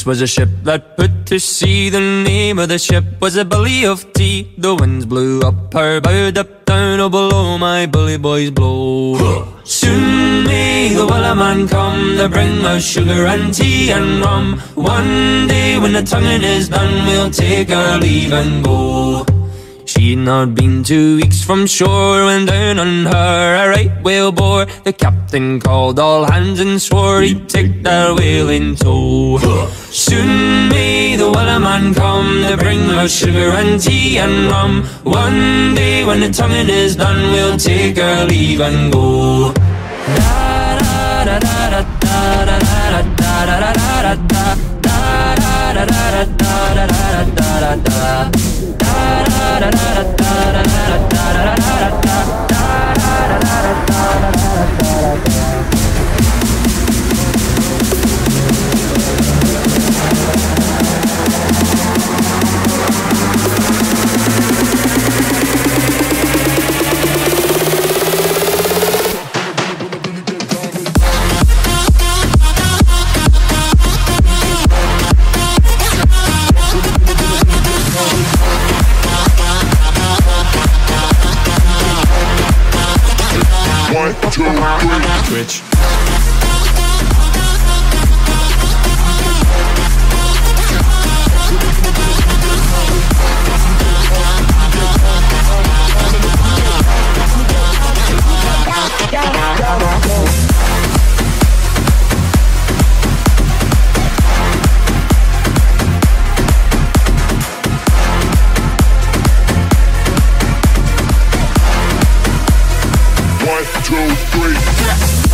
Once was a ship that put to sea. The name of the ship was a Billy of Tea. The winds blew up her bow, up down, oh below my bully boys blow. Soon may the Wellerman come to bring us sugar and tea and rum. One day when the tonguing is done, we'll take our leave and go. She'd not been 2 weeks from shore when down on her a right whale bore. The captain called all hands and swore he'd take that whale in tow. Soon may the Wellerman come to bring us sugar and tea and rum. One day when the tonguing is done, we'll take our leave and go. Twitch. One, two, three.